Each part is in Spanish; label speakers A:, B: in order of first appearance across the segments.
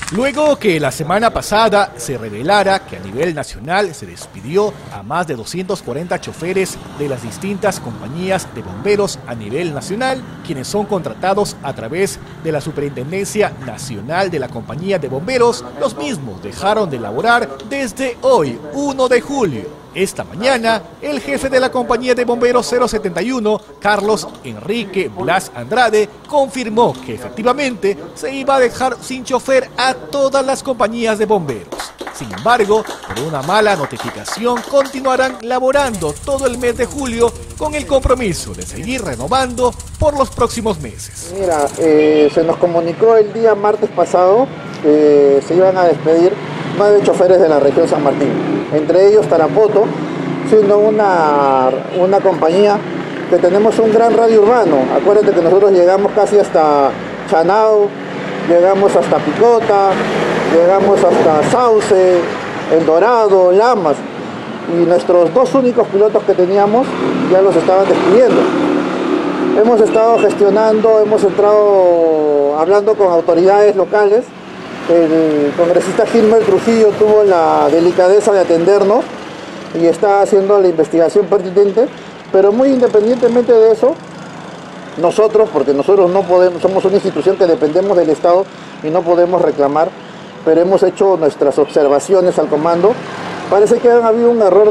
A: Luego que la semana pasada se revelara que a nivel nacional se despidió a más de 240 choferes de las distintas compañías de bomberos a nivel nacional, quienes son contratados a través de la Superintendencia Nacional de la Compañía de Bomberos, los mismos dejaron de laborar desde hoy, 1 de julio. Esta mañana, el jefe de la compañía de bomberos 071, Carlos Enrique Blas Andrade, confirmó que efectivamente se iba a dejar sin chofer a todas las compañías de bomberos. Sin embargo, por una mala notificación, continuarán laborando todo el mes de julio con el compromiso de seguir renovando por los próximos meses.
B: Mira, se nos comunicó el día martes pasado que se iban a despedir 9 choferes de la región San Martín, entre ellos Tarapoto, siendo una compañía que tenemos un gran radio urbano. Acuérdate que nosotros llegamos casi hasta Chanao, llegamos hasta Picota, llegamos hasta Sauce, El Dorado, Lamas, y nuestros 2 únicos pilotos que teníamos ya los estaban despidiendo. Hemos estado gestionando, hemos entrado hablando con autoridades locales. El congresista Gilmer Trujillo tuvo la delicadeza de atendernos y está haciendo la investigación pertinente, pero muy independientemente de eso, nosotros, porque nosotros no podemos, somos una institución que dependemos del Estado y no podemos reclamar, pero hemos hecho nuestras observaciones al comando. Parece que ha habido un error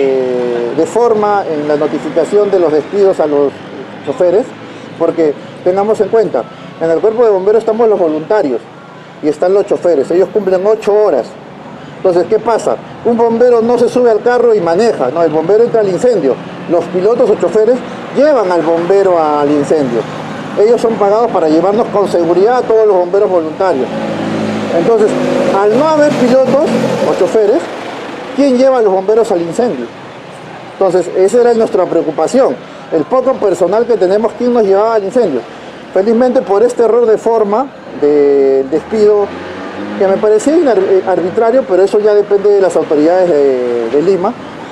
B: de forma en la notificación de los despidos a los choferes, porque tengamos en cuenta, en el cuerpo de bomberos estamos los voluntarios y están los choferes, ellos cumplen 8 horas. Entonces, ¿qué pasa? Un bombero no se sube al carro y maneja, no, el bombero entra al incendio. Los pilotos o choferes llevan al bombero al incendio. Ellos son pagados para llevarnos con seguridad a todos los bomberos voluntarios. Entonces, al no haber pilotos o choferes, ¿quién lleva a los bomberos al incendio? Entonces, esa era nuestra preocupación. El poco personal que tenemos, ¿quién nos llevaba al incendio? Felizmente, por este error de forma del despido, que me parecía arbitrario, pero eso ya depende de las autoridades de Lima,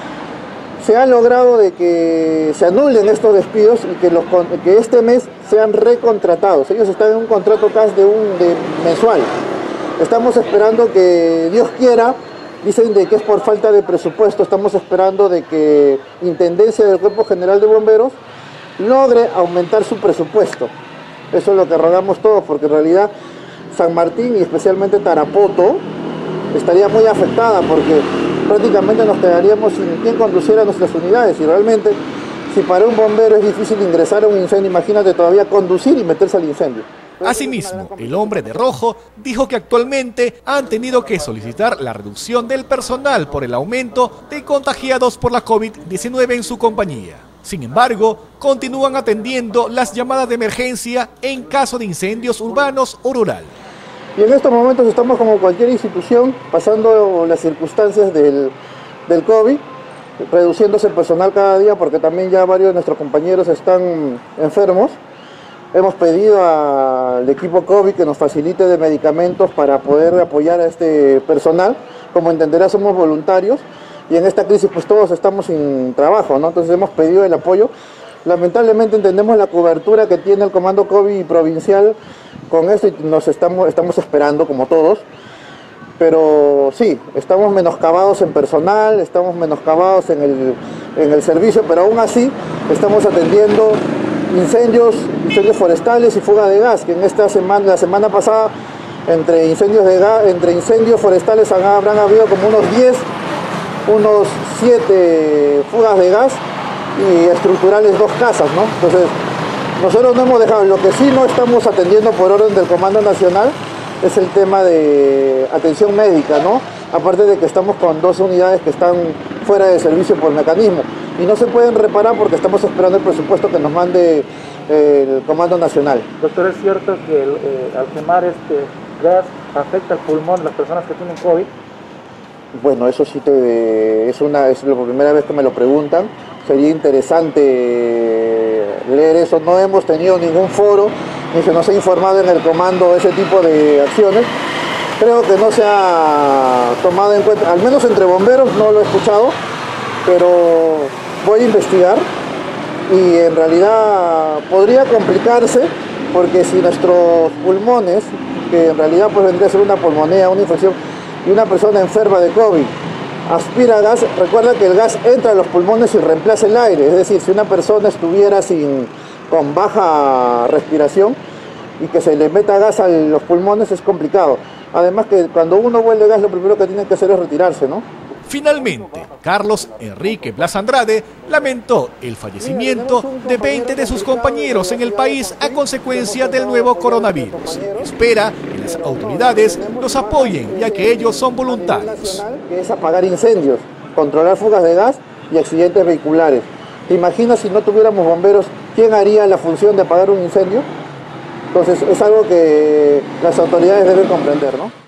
B: se ha logrado de que se anulen estos despidos y que este mes sean recontratados. Ellos están en un contrato casi de mensual. Estamos esperando que Dios quiera, dicen de que es por falta de presupuesto, estamos esperando de que Intendencia del Cuerpo General de Bomberos logre aumentar su presupuesto. Eso es lo que rogamos todos, porque en realidad San Martín y especialmente Tarapoto estaría muy afectada, porque prácticamente nos quedaríamos sin quien conduciera nuestras unidades, y realmente si para un bombero es difícil ingresar a un incendio, imagínate todavía conducir y meterse al incendio.
A: Asimismo, el hombre de rojo dijo que actualmente han tenido que solicitar la reducción del personal por el aumento de contagiados por la COVID-19 en su compañía. Sin embargo, continúan atendiendo las llamadas de emergencia en caso de incendios urbanos o rural.
B: Y en estos momentos estamos como cualquier institución, pasando las circunstancias del COVID, reduciéndose el personal cada día porque también ya varios de nuestros compañeros están enfermos. Hemos pedido al equipo COVID que nos facilite de medicamentos para poder apoyar a este personal. Como entenderá, somos voluntarios y en esta crisis pues todos estamos sin trabajo, ¿no? Entonces hemos pedido el apoyo. Lamentablemente entendemos la cobertura que tiene el Comando COVID provincial con esto y estamos esperando como todos. Pero sí, estamos menoscabados en personal, estamos menoscabados en el servicio, pero aún así estamos atendiendo incendios forestales y fuga de gas, que en la semana pasada entre incendios forestales habrán habido como unos 7 fugas de gas y estructurales 2 casas, ¿no? Entonces, nosotros no hemos dejado, lo que sí no estamos atendiendo por orden del Comando Nacional es el tema de atención médica, ¿no? Aparte de que estamos con 2 unidades que están fuera de servicio por mecanismo y no se pueden reparar porque estamos esperando el presupuesto que nos mande el Comando Nacional.
C: Doctor, ¿es cierto que al quemar este gas afecta al pulmón de las personas que tienen COVID?
B: Bueno, eso sí es la primera vez que me lo preguntan. Sería interesante leer eso. No hemos tenido ningún foro, ni se nos ha informado en el comando ese tipo de acciones. Creo que no se ha tomado en cuenta, al menos entre bomberos no lo he escuchado, pero voy a investigar y en realidad podría complicarse porque si nuestros pulmones, que en realidad pues vendría a ser una pulmonía, una infección, y una persona enferma de COVID aspira gas, recuerda que el gas entra a los pulmones y reemplaza el aire, es decir, si una persona estuviera con baja respiración y que se le meta gas a los pulmones es complicado. Además que cuando uno huele gas lo primero que tiene que hacer es retirarse, ¿no?
A: Finalmente, Carlos Enrique Blas Andrade lamentó el fallecimiento de 20 de sus compañeros en el país a consecuencia del nuevo coronavirus. Espera que las autoridades los apoyen, ya que ellos son voluntarios.
B: Que es apagar incendios, controlar fugas de gas y accidentes vehiculares. ¿Te imaginas si no tuviéramos bomberos, quién haría la función de apagar un incendio? Entonces es algo que las autoridades deben comprender, ¿no?